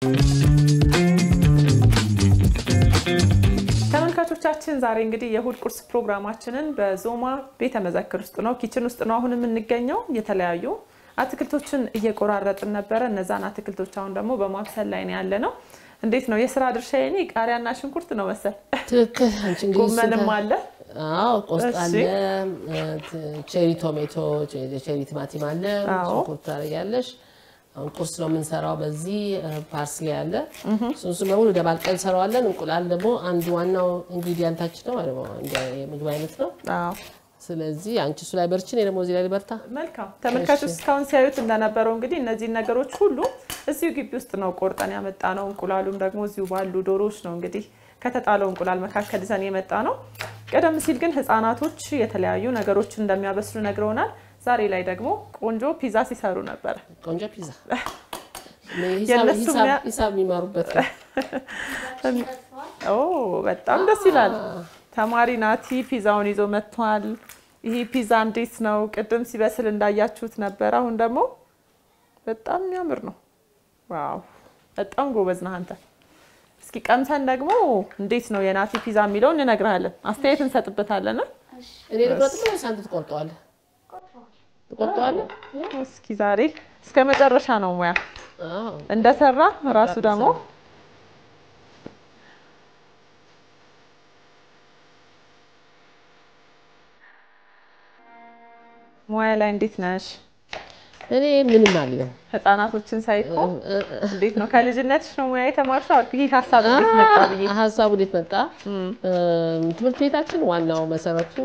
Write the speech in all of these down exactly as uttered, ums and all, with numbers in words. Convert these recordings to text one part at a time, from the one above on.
ተመልካቾቻችን ዛሬ እንግዲህ የእሁድ ቁርስ ፕሮግራማችንን በዞማ ቤተ መዘክር ውስጥ ነው ኪችን ውስጥ ነው አሁን የምንገኘው የተለያዩ አትክልቶችን እየቆራረጥን ነበር እነዛን አትክልቶች አሁን ደግሞ በማብሰል ላይ ነው ያለነው እንዴት ነው የሥራ ድርሻዬ እኔ ቃሪያና ሽንኩርት ነው መሰል ትክክል አንቺ እንግዲህ ጎመንም አለ አዎ ቆስጣ አለ ቼሪ ቶማቶ ቼሪ ቲማቲም አለ ሽንኩርት አረጋለሽ አሁን ቁርስ ነው የምንሰራው በዚህ ፓርስሊ አለ ሶስ ነው ወደ ባልቀን ሰራዋለን እንቁላል ደግሞ አንድ ዋናው ኢንግሪዲየንታችን ነው ማለት ነው እንደ የምግብ አይነት ነው አዎ ስለዚህ አንቺ እሱ ላይ በርቺ ነው ደግሞ እዚህ ላይ በርታ መልካም ተመልካቾች እስካሁን ሲያዩት እንደነበረው እንግዲህ እነዚህ ነገሮች ሁሉ እዚሁ ግቢ ውስጥ ነው ቆርጠን ያመጣ ነው እንቁላሉም ደግሞ እዚሁ ባሉ ዶሮዎች ነው እንግዲህ ከተጣለው እንቁላል መካከል ዘን የመጣ ነው ቀደም ሲል ግን ህፃናቶች የተለያዩ ነገሮች እንደሚያበስሉ ነግረውናል ዛሬ ላይ ደግሞ ቆንጆ ፒዛ ሲሰሩ ነበር ቆንጆ ፒዛ የነሱም ሂሳብ የሚማሩበት ኦ በጣም ደስ ይላል ተማሪ ናቲ ፒዛውን ይዞ መጥቷል ይሄ ፒዛ እንዴት ነው ቅድም ሲበስል እንዳያችሁት ነበር አሁን ደግሞ በጣም የሚያምር ነው ዋው በጣም ጎበዝ ነህ አንተ እስኪ ቀምሰን ደግሞ እንዴት ነው የናቲ ፒዛ የሚለውን እንነግራለን አስተያየት እንሰጥበታለን እኔ ልቆጥም ሳንት ተቆርጧል ተቆርጧል እስኪ ዛሬ እስከ መጨረሻ ነው ሙያ አዎ እንደሰራ ራሱ ደግሞ ሙያ ላይ እንዴት ነሽ እኔ ምንም አልለው ህፃናቶችን ሳይኮ እንዴት ነው ከልጅነትሽ ነው ሙያ የተማርሽው ይሄ ሐሳብ እንዴት መጣ ብዬ ሐሳቡ እንዴት መጣ ትምህርት ቤታችን ዋናው መሰረቱ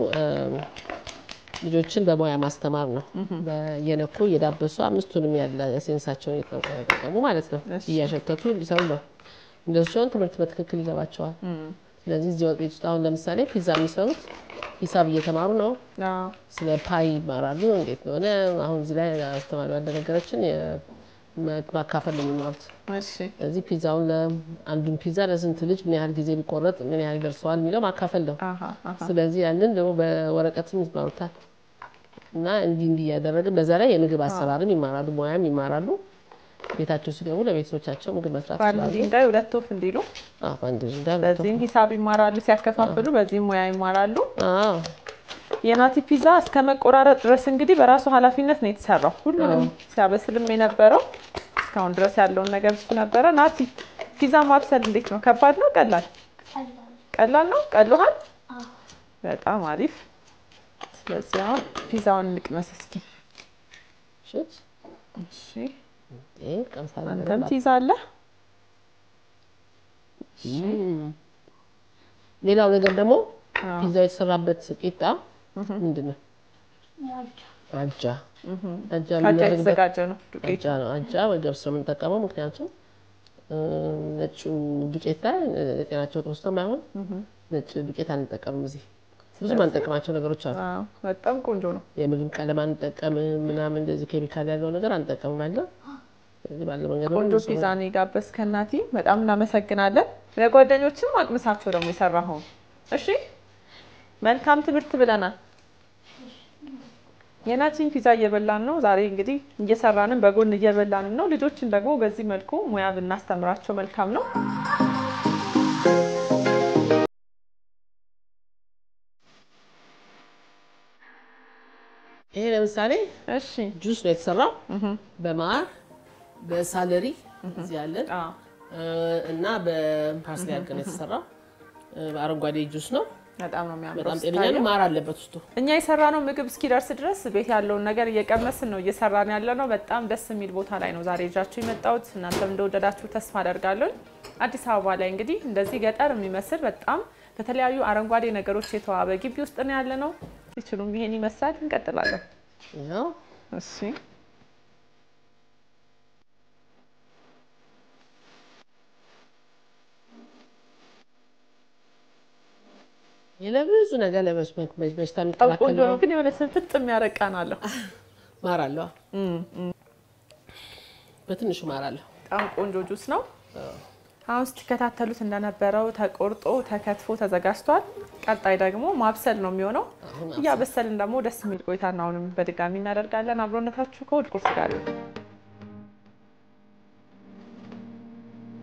ልጆችን በሙያ ማስተማር ነው በየነኩ የዳበሱ አምስቱንም ያለ ሴንሳቸውን የተጠቀሙ ማለት ነው እያሸተቱ ሊሰሩ ነው እንደዚህ ትምህርት በትክክል ይገባቸዋል ስለዚህ እዚህ ወጥ ቤት አሁን ለምሳሌ ፒዛ የሚሰሩት ሂሳብ እየተማሩ ነው አዎ ስለ ፓይ ይማራሉ እንዴት ነው አሁን እዚህ ላይ አስተማሪው እንደነገረችን ማካፈል ነው የሚማሩት እሺ ስለዚህ ፒዛውን አንዱን ፒዛ ለስንት ልጅ ምን ያህል ጊዜ ቢቆረጥ ምን ያህል ደርሷል የሚለው ማካፈል ነው አሃ አሃ ስለዚህ ያንን ደግሞ በወረቀትም ይማሩታል እና እንዲህ እንዲህ ያደረግን በዛ ላይ የምግብ አሰራርም ይማራሉ ሙያም ይማራሉ ቤታቸው ሲገቡ ለቤተሰቦቻቸው ምግብ መስራት ይችላሉ እንዳይ ሁለት ወፍ እንዲሉ አዎ አንድ እንዳይ በዚህም ሂሳብ ይማራሉ ሲያከፋፍሉ በዚህም ሙያ ይማራሉ አዎ የናቲ ፒዛ እስከ መቆራረጥ ድረስ እንግዲህ በራሱ ኃላፊነት ነው የተሰራው ሁሉንም ሲያበስልም የነበረው እስካሁን ድረስ ያለው ነገር እሱ ነበር ናቲ ፒዛ ማብሰል እንዴት ነው ከባድ ነው ቀላል ቀላል ነው ቀሎሃል አዎ በጣም አሪፍ ስለዚህ አሁን ፒዛውን እንቅመስ እስኪ እሺ እሺ እህ ቀምሳለ አንተም ፒዛ አለ ሌላው ነገር ደግሞ ፒዛ የተሰራበት ቂጣ ምንድነው አጃ አጃ አጃ የተዘጋጀ ነው አጃ ነው አጃ ወይ ገብስ ነው የምንጠቀመው ምክንያቱም ነጭ ዱቄት ላይ ጤናቸው ተወስተው ማይሆን ነጭ ዱቄት አንጠቀምም እዚህ ብዙ ማንጠቀማቸው ነገሮች አሉ አዎ በጣም ቆንጆ ነው የምግብ ቀለም አንጠቀም ምናምን እንደዚህ ኬሚካል ያለው ነገር አንጠቀም ማለት ስለዚህ ባለው መንገድ ቆንጆ ፒዛ ነው የጋበዝከን ናቲ በጣም እናመሰግናለን ለጓደኞችም አቅምሳቸው ደግሞ የሰራኸው እሺ መልካም ትምህርት ብለናል የናቲን ፒዛ እየበላን ነው ዛሬ እንግዲህ እየሰራንን በጎን እየበላን ነው ልጆችን ደግሞ በዚህ መልኩ ሙያ ብናስተምራቸው መልካም ነው ይሄ ለምሳሌ እሺ ጁስ ነው የተሰራው በማር በሳለሪ እዚህ ያለ አዎ እና በፓርስሊ አድርገን የተሰራው አረንጓዴ ጁስ ነው በጣም ነው የሚያምረው በጣም ጤነኛ ነው ማር አለበት ውስጡ እኛ የሰራነው ምግብ እስኪደርስ ድረስ ቤት ያለውን ነገር እየቀመስን ነው እየሰራን ያለነው በጣም ደስ የሚል ቦታ ላይ ነው ዛሬ ጃችሁ የመጣሁት እናንተም እንደወደዳችሁ ተስፋ አደርጋለሁ አዲስ አበባ ላይ እንግዲህ እንደዚህ ገጠር የሚመስል በጣም በተለያዩ አረንጓዴ ነገሮች የተዋበ ግቢ ውስጥ ነው ያለነው ይችላል ይሄን ይመስላል እንቀጥላለን ያው እሺ የለብዙ ነገር ለመስመክ በሽታ የሚከላከል ነው ግን የሆነ ስንፍጥ የሚያረቃን አለው ማር አለው በትንሹ ማር አለው በጣም ቆንጆ ጁስ ነው አሁን ስትከታተሉት እንደነበረው ተቆርጦ ተከትፎ ተዘጋጅቷል ቀጣይ ደግሞ ማብሰል ነው የሚሆነው ያበሰልን ደግሞ ደስ የሚል ቆይታና አሁንም በድጋሚ እናደርጋለን አብሮነታችሁ ከእሁድ ቁርስ ጋር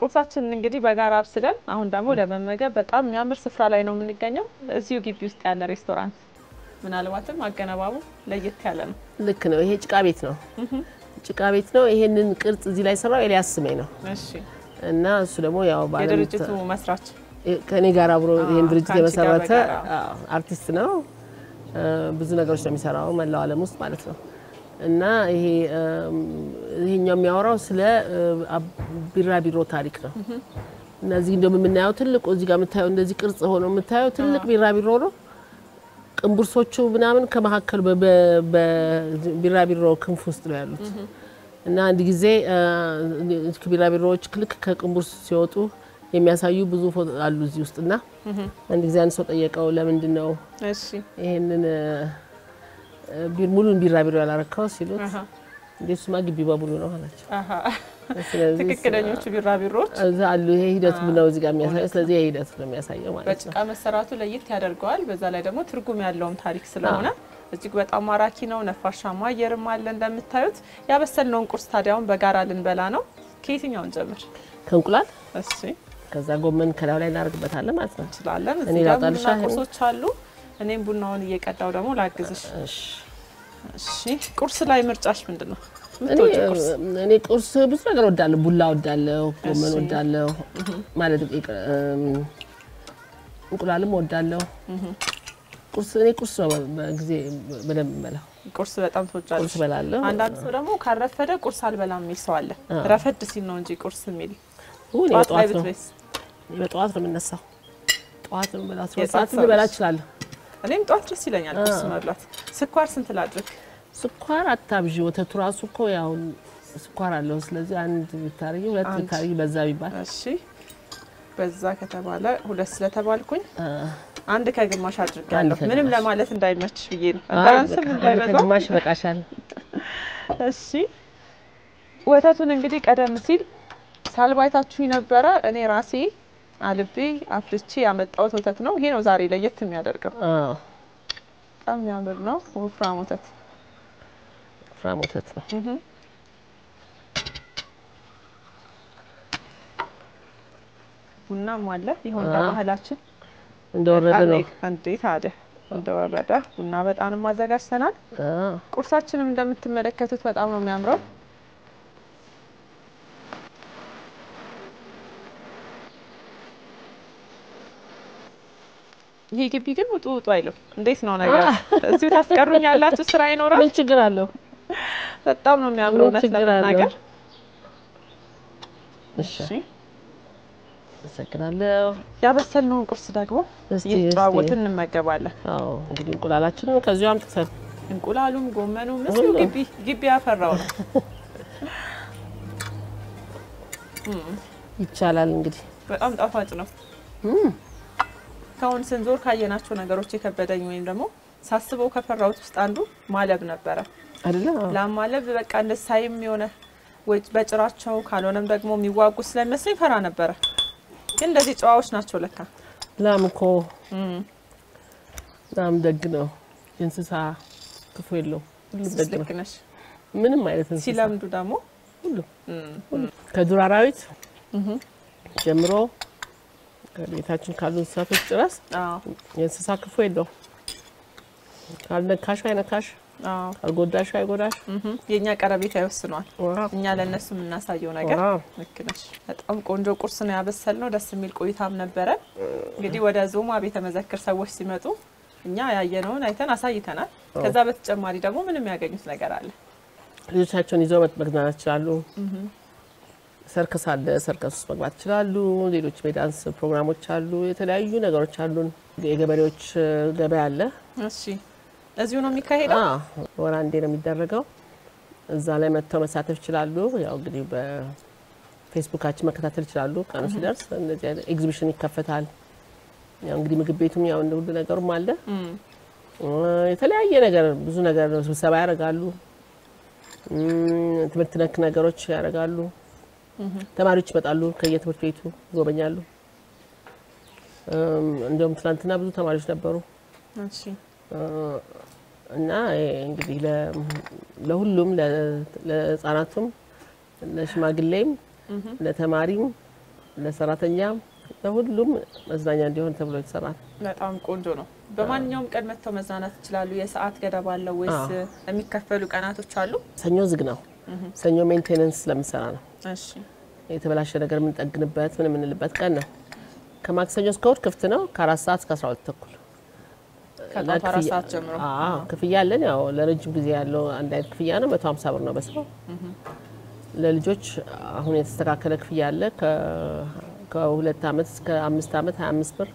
ቁርሳችን እንግዲህ በጋራ አብስለን አሁን ደግሞ ለመመገብ በጣም የሚያምር ስፍራ ላይ ነው የምንገኘው። እዚሁ ግቢ ውስጥ ያለ ሬስቶራንት ምናልባትም አገነባቡ ለየት ያለ ነው። ልክ ነው። ይሄ ጭቃ ቤት ነው። ጭቃ ቤት ነው። ይሄንን ቅርጽ እዚህ ላይ ሰራው ኤልያስ ስሜ ነው። እሺ። እና እሱ ደግሞ ያው ባለ የድርጅቱ መስራች ከኔ ጋር አብሮ ይሄን ድርጅት የመሰረተ አርቲስት ነው። ብዙ ነገሮች ነው የሚሰራው መላው ዓለም ውስጥ ማለት ነው። እና ይሄ ይሄኛው የሚያወራው ስለ ቢራቢሮ ታሪክ ነው። እነዚህ እንደም የምናየው ትልቁ እዚህ ጋር የምታየው እንደዚህ ቅርጽ ሆኖ የምታየው ትልቅ ቢራቢሮ ነው። ቅንቡርሶቹ ምናምን ከመሐከል በቢራቢሮ ክንፍ ውስጥ ነው ያሉት። እና አንድ ጊዜ ቢራቢሮዎች ክልክ ከቅንቡርስ ሲወጡ የሚያሳዩ ብዙ ፎቶ አሉ እዚህ ውስጥና አንድ ጊዜ አንድ ሰው ጠየቀው ለምንድን ነው እሺ ይሄንን ሙሉን ቢራቢሮ ያላረካው ሲሉት እንደሱማ ግቢ በሙሉ ነው አላቸው። አሃ ትክክለኞቹ ቢራቢሮዎች እዛ አሉ። ይሄ ሂደት ነው እዚህ ጋር የሚያሳየው። ስለዚህ ይሄ ሂደት ነው የሚያሳየው ማለት ነው። በጭቃ መሰራቱ ለየት ያደርገዋል። በዛ ላይ ደግሞ ትርጉም ያለውም ታሪክ ስለሆነ እጅግ በጣም ማራኪ ነው። ነፋሻማ አየርም አለ። እንደምታዩት ያበሰልነውን ቁርስ ታዲያውን በጋራ ልንበላ ነው። ከየትኛውን ጀምር? ከእንቁላል እሺ። ከዛ ጎመን ከላው ላይ እናደርግበታለን ማለት ነው። እንችላለን። እዚህ ጋር ቡና ቁርሶች አሉ። እኔም ቡናውን እየቀዳው ደግሞ ላግዝሽ። እሺ እሺ። ቁርስ ላይ ምርጫሽ ምንድነው? እኔ ቁርስ ብዙ ነገር ወዳለሁ። ቡላ ወዳለሁ፣ ጎመን ወዳለሁ ማለት እንቁላልም ወዳለሁ። ቁርስ እኔ ቁርስ ነው በጊዜ በደንብ በላው። ቁርስ በጣም ተወጃለሽ? ቁርስ በላለሁ። አንዳንድ ሰው ደግሞ ካረፈደ ቁርስ አልበላም የሚል ሰው አለ። ረፈድ ሲል ነው እንጂ ቁርስ የሚል ሁሉ በጠዋት ነው። በጠዋት ነው የምነሳው። ጠዋት ነው በላው። ሰዓት ልበላ እችላለሁ። እኔም ጠዋት ደስ ይለኛል ቁርስ መብላት። ስኳር ስንት ላድርግ? ስኳር አታብዢ። ወተቱ ራሱ እኮ ያው ስኳር አለው። ስለዚህ አንድ ብታረጊ ሁለት ብታረጊ በዛ ቢባል እሺ። በዛ ከተባለ ሁለት ስለተባልኩኝ አንድ ከግማሽ አድርጋለሁ። ምንም ለማለት እንዳይመችሽ ብዬ ነው። አንዳንስም እንዳይበዛ ከግማሽ በቃሻል። እሺ። ወተቱን እንግዲህ ቀደም ሲል ሳልባይታችሁ ነበረ። እኔ ራሴ አልቤ አፍልቼ ያመጣሁት ወተት ነው። ይሄ ነው ዛሬ ለየት የሚያደርገው። አዎ በጣም የሚያምር ነው። ወፍራም ወተት ወፍራም ወተት ነው። እህ ቡናም አለ። ይሁን ባህላችን እንደወረደ ነው። እንዴት አደ እንደወረደ ቡና በጣም አዘጋጅተናል። አዎ ቁርሳችንም እንደምትመለከቱት በጣም ነው የሚያምረው። ይሄ ግቢ ግን ውጡ ውጡ አይልም። እንዴት ነው ነገር? እዚሁ ታስቀሩኛላችሁ? ስራ ይኖራል? ምን ችግር አለው? በጣም ነው የሚያምረው ነገር። እሺ አመሰግናለሁ። ያበሰልነውን ቁርስ ደግሞ እየተጫወትን እንመገባለን። አዎ እንግዲህ እንቁላላችንን ከዚሁ አምጥተን እንቁላሉም ጎመኑም እዚሁ ግቢ ግቢ ያፈራው ነው። ይቻላል እንግዲህ። በጣም ጣፋጭ ነው። ካሁን ስንዞር ካየናቸው ነገሮች የከበደኝ ወይም ደግሞ ሳስበው ከፈራውት ውስጥ አንዱ ማለብ ነበረ አይደለ? ለማለብ በቃ እንደሳይም የሆነ ወይ በጭራቸው ካልሆነም ደግሞ የሚዋጉ ስለመስለኝ ፈራ ነበረ። ግን እንደዚህ ጨዋዎች ናቸው ለካ። ላም እኮ ላም ደግ ነው። እንስሳ ክፉ የለውም። ሁሉም ደግ ነው። ምንም አይነት እንስሳ ሲለምዱ ደግሞ ሁሉ ከዱር አራዊት ጀምሮ ከቤታችን ካሉ እንስሳቶች ድረስ የእንስሳ ክፉ የለውም። ካልነካሽ አይነካሽ፣ ካልጎዳሽ አይጎዳሽ። የኛ ቀረቤት አይወስኗል። እኛ ለነሱ የምናሳየው ነገር ልክ ነሽ። በጣም ቆንጆ ቁርስ ነው ያበሰልነው። ደስ የሚል ቆይታም ነበረ። እንግዲህ ወደ ዞማ ቤተ መዘክር ሰዎች ሲመጡ እኛ ያየነውን አይተን አሳይተናል። ከዛ በተጨማሪ ደግሞ ምንም ያገኙት ነገር አለ። ልጆቻቸውን ይዘው መዝናናት ይችላሉ። ሰርከስ አለ፣ ሰርከስ ውስጥ መግባት ይችላሉ። ሌሎች የዳንስ ፕሮግራሞች አሉ። የተለያዩ ነገሮች አሉን። የገበሬዎች ገበያ አለ። እሺ እዚሁ ነው የሚካሄደው? አዎ ወር አንዴ ነው የሚደረገው። እዛ ላይ መጥተው መሳተፍ ይችላሉ። ያው እንግዲህ በፌስቡካችን መከታተል ይችላሉ። ቀኑ ሲደርስ እንደዚህ አይነት ኤግዚቢሽን ይከፈታል። ያው እንግዲህ ምግብ ቤቱም ያው እንደ ሁሉ ነገርም አለ። የተለያየ ነገር ብዙ ነገር ስብሰባ ያደርጋሉ። ትምህርት ነክ ነገሮች ያደርጋሉ። ተማሪዎች ይመጣሉ ከየትምህርት ቤቱ ይጎበኛሉ። እንደውም ትናንትና ብዙ ተማሪዎች ነበሩ። እሺ እና እንግዲህ ለሁሉም ለህፃናቱም ለሽማግሌም ለተማሪም ለሰራተኛም ለሁሉም መዝናኛ እንዲሆን ተብሎ የተሰራ በጣም ቆንጆ ነው። በማንኛውም ቀን መጥተው መዝናናት ይችላሉ? የሰዓት ገደብ አለው ወይስ የሚከፈሉ ቀናቶች አሉ? ሰኞ ዝግ ነው። ሰኞ ሜንቴናንስ ስለምሰራ ነው። እሺ የተበላሸ ነገር ምን ጠግንበት ምን ምንልበት ቀን ነው። ከማክሰኞ እስከ እሑድ ክፍት ነው ከአራት ሰዓት እስከ አስራ ሁለት ተኩል ከጧት አራት ሰዓት ጀምሮ። አዎ ክፍያ አለን። ያው ለረጅም ጊዜ ያለው አንድ አይነት ክፍያ ነው። መቶ ሃምሳ ብር ነው በሰው። ለልጆች አሁን የተስተካከለ ክፍያ አለ። ከ ከሁለት አመት እስከ አምስት አመት ሃያ አምስት ብር፣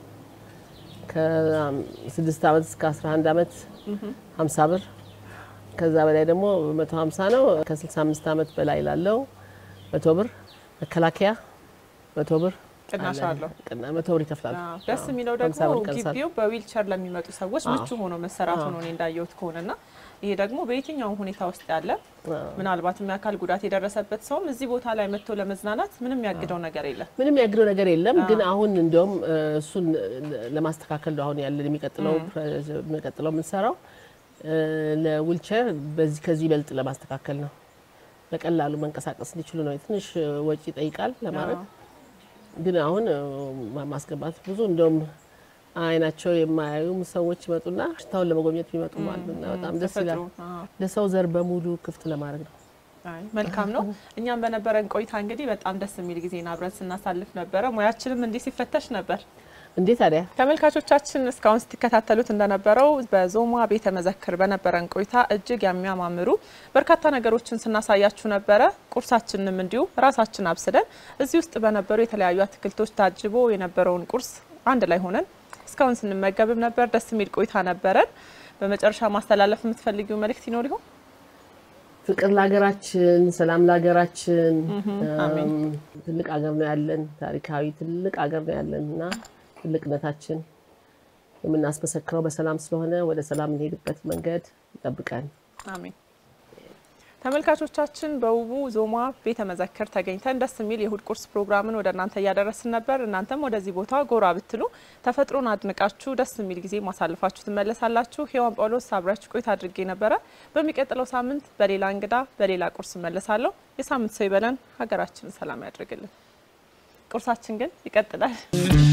ከስድስት አመት እስከ አስራ አንድ አመት ሃምሳ ብር፣ ከዛ በላይ ደግሞ መቶ ሃምሳ ነው። ከስልሳ አምስት አመት በላይ ላለው መቶ ብር፣ መከላከያ መቶ ብር ቅናሽ አለው። ቅና መቶ ብር ይከፍላል። ደስ የሚለው ደግሞ ግቢው በዊልቸር ለሚመጡ ሰዎች ምቹ ሆኖ መሰራቱ ነው እንዳየሁት ከሆነና ይሄ ደግሞ በየትኛው ሁኔታ ውስጥ ያለ ምናልባት የአካል ጉዳት የደረሰበት ሰውም እዚህ ቦታ ላይ መጥቶ ለመዝናናት ምንም ያግደው ነገር የለም። ምንም ያግደው ነገር የለም። ግን አሁን እንደውም እሱን ለማስተካከል ነው አሁን ያለ የሚቀጥለው የሚቀጥለው የምንሰራው ለዊልቸር በዚህ ከዚህ በልጥ ለማስተካከል ነው። በቀላሉ መንቀሳቀስ እንዲችሉ ነው። ትንሽ ወጪ ይጠይቃል ለማድረግ ግን አሁን ማስገባት ብዙ እንደውም አይናቸው የማያዩ ሰዎች ይመጡና ሽታውን ለመጎብኘት ይመጡ ማለትና በጣም ደስ ይላል። ለሰው ዘር በሙሉ ክፍት ለማድረግ ነው። አይ መልካም ነው። እኛም በነበረን ቆይታ እንግዲህ በጣም ደስ የሚል ጊዜና አብረን ስናሳልፍ ነበር። ሙያችንም እንዲህ ሲፈተሽ ነበር። እንዴት ታዲያ ተመልካቾቻችን እስካሁን ስትከታተሉት እንደነበረው በዞማ ቤተ መዘክር በነበረን ቆይታ እጅግ የሚያማምሩ በርካታ ነገሮችን ስናሳያችሁ ነበረ። ቁርሳችንንም እንዲሁ ራሳችን አብስለን እዚህ ውስጥ በነበሩ የተለያዩ አትክልቶች ታጅቦ የነበረውን ቁርስ አንድ ላይ ሆነን እስካሁን ስንመገብም ነበር። ደስ የሚል ቆይታ ነበረን። በመጨረሻ ማስተላለፍ የምትፈልጊው መልእክት ይኖር ይሆን? ፍቅር ለሀገራችን፣ ሰላም ለሀገራችን። አሜን። ትልቅ ሀገር ነው ያለን፣ ታሪካዊ ትልቅ ሀገር ነው ያለንና ትልቅነታችን የምናስመሰክረው በሰላም ስለሆነ ወደ ሰላም እንሄድበት መንገድ ይጠብቀን። አሜን። ተመልካቾቻችን በውቡ ዞማ ቤተ መዘክር ተገኝተን ደስ የሚል የእሁድ ቁርስ ፕሮግራምን ወደ እናንተ እያደረስን ነበር። እናንተም ወደዚህ ቦታ ጎራ ብትሉ ተፈጥሮን አድንቃችሁ ደስ የሚል ጊዜ ማሳልፋችሁ ትመለሳላችሁ። ሄዋን ጳውሎስ አብራችሁ ቆይታ አድርጌ ነበረ። በሚቀጥለው ሳምንት በሌላ እንግዳ በሌላ ቁርስ መለሳለሁ። የሳምንት ሰው ይበለን፣ ሀገራችንን ሰላም ያድርግልን። ቁርሳችን ግን ይቀጥላል።